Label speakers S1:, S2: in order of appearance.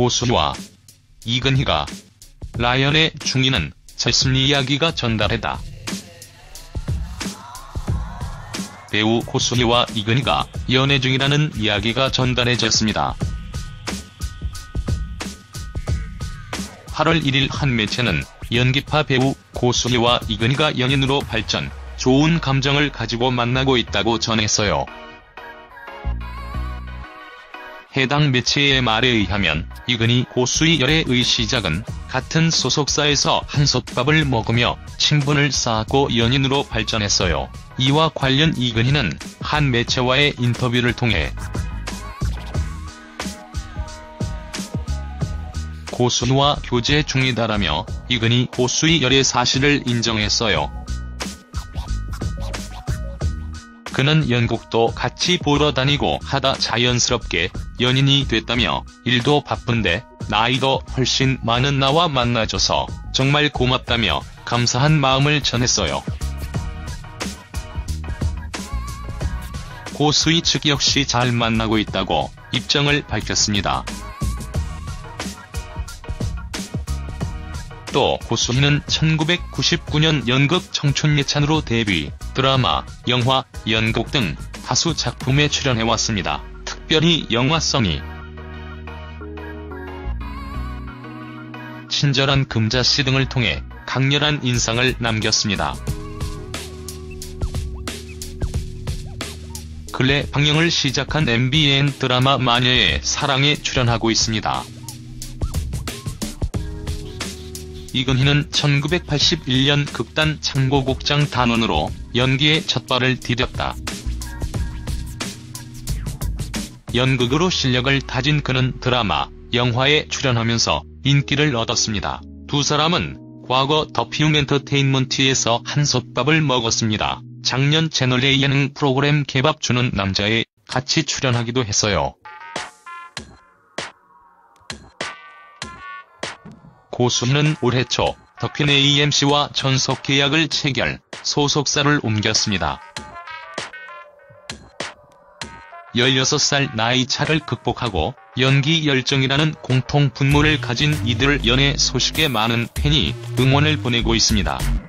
S1: 고수희와 이근희가 라연의 중이는 제 심리 이야기가 전달했다. 배우 고수희와 이근희가 연애 중이라는 이야기가 전달해졌습니다. 8월 1일 한 매체는 연기파 배우 고수희와 이근희가 연인으로 발전, 좋은 감정을 가지고 만나고 있다고 전했어요. 해당 매체의 말에 의하면 이근희 고수희 열애의 시작은 같은 소속사에서 한솥밥을 먹으며 친분을 쌓았고 연인으로 발전했어요. 이와 관련 이근희는 한 매체와의 인터뷰를 통해 고수희와 교제 중이다라며 이근희 고수희 열애 사실을 인정했어요. 그는 연극도 같이 보러 다니고 하다 자연스럽게 연인이 됐다며 일도 바쁜데 나이도 훨씬 많은 나와 만나줘서 정말 고맙다며 감사한 마음을 전했어요. 고수희 측 역시 잘 만나고 있다고 입장을 밝혔습니다. 또 고수희는 1999년 연극 청춘예찬으로 데뷔, 드라마, 영화, 연극 등 다수 작품에 출연해왔습니다. 특별히 영화성이 친절한 금자씨 등을 통해 강렬한 인상을 남겼습니다. 근래 방영을 시작한 MBN 드라마 마녀의 사랑에 출연하고 있습니다. 이근희는 1981년 극단 창고국장 단원으로 연기에 첫발을 디뎠다. 연극으로 실력을 다진 그는 드라마, 영화에 출연하면서 인기를 얻었습니다. 두 사람은 과거 더피움엔터테인먼트에서 한솥밥을 먹었습니다. 작년 채널A 예능 프로그램 개밥 주는 남자에 같이 출연하기도 했어요. 고수희는 올해 초 더퀸 AMC와 전속 계약을 체결, 소속사를 옮겼습니다. 16살 나이 차를 극복하고 연기 열정이라는 공통 분모를 가진 이들 연애 소식에 많은 팬이 응원을 보내고 있습니다.